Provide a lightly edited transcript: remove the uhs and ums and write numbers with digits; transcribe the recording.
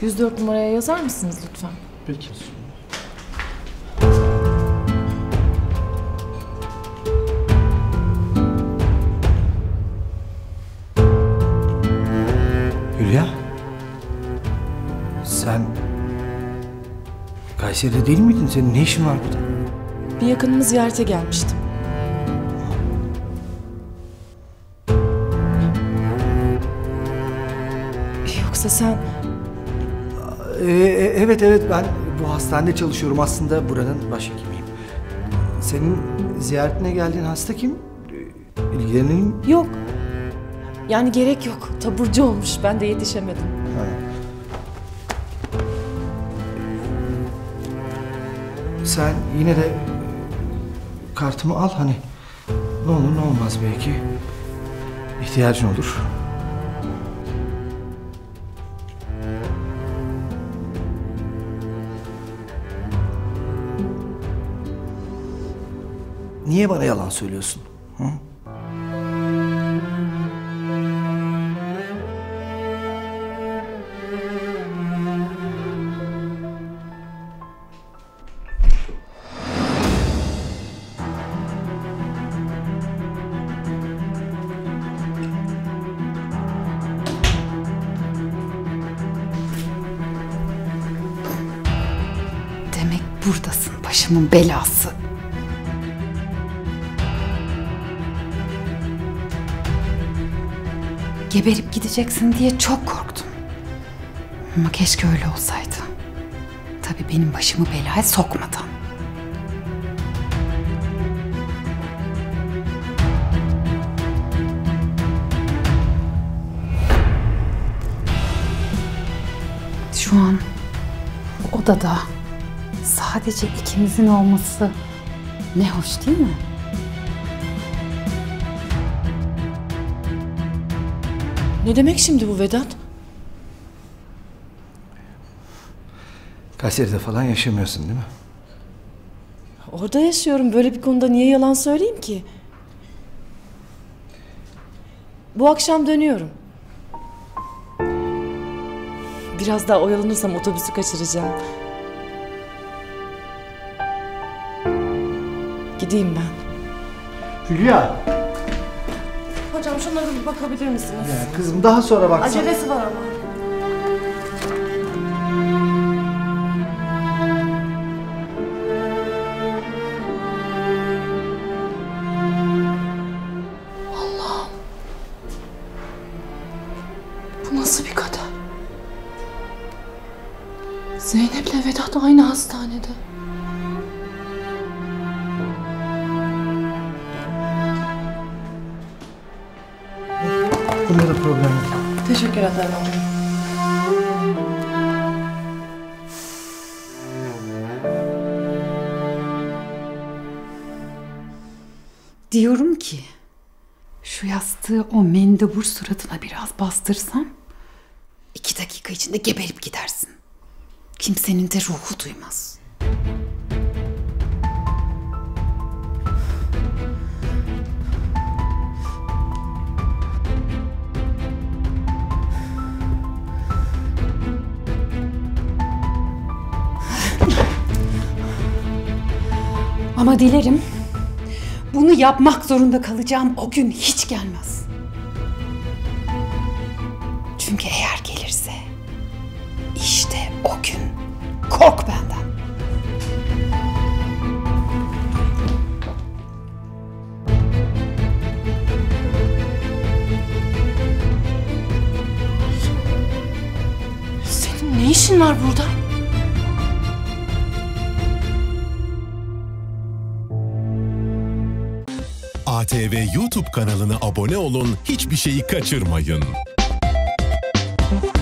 104 numaraya yazar mısınız lütfen? Peki. Hülya, sen Kayseri'de değil miydin? Senin ne işin var burada? Bir yakınımı ziyarete gelmiştim. Yoksa sen... Evet, ben bu hastanede çalışıyorum, aslında buranın başhekimiyim. Senin ziyaretine geldiğin hasta kim? İlgilenelim. Yok. Yani gerek yok. Taburcu olmuş. Ben de yetişemedim. Ha. Sen yine de kartımı al, hani ne olur ne olmaz, belki ihtiyacın olur. Niye bana yalan söylüyorsun? Hı? Demek buradasın, başımın belası. Geberip gideceksin diye çok korktum. Ama keşke öyle olsaydı. Tabii benim başımı belaya sokmadan. Şu an bu odada sadece ikimizin olması ne hoş, değil mi? Ne demek şimdi bu Vedat? Kayseri'de falan yaşamıyorsun değil mi? Orada yaşıyorum. Böyle bir konuda niye yalan söyleyeyim ki? Bu akşam dönüyorum. Biraz daha oyalanırsam otobüsü kaçıracağım. Gideyim ben. Hülya! Hocam şunlara bir bakabilir misiniz? Ya kızım, daha sonra baksana. Acelesi var ama. Allah'ım. Bu nasıl bir kader? Zeynep'le Vedat aynı hastanede. Bunda da problem yok. Teşekkür ederim. Diyorum ki şu yastığı o mendebur suratına biraz bastırsam 2 dakika içinde geberip gidersin. Kimsenin de ruhu duymaz. Ama dilerim bunu yapmak zorunda kalacağım o gün hiç gelmez. Çünkü eğer gelirse işte o gün kork benden. Senin ne işin var burada? ATV YouTube kanalına abone olun, hiçbir şeyi kaçırmayın.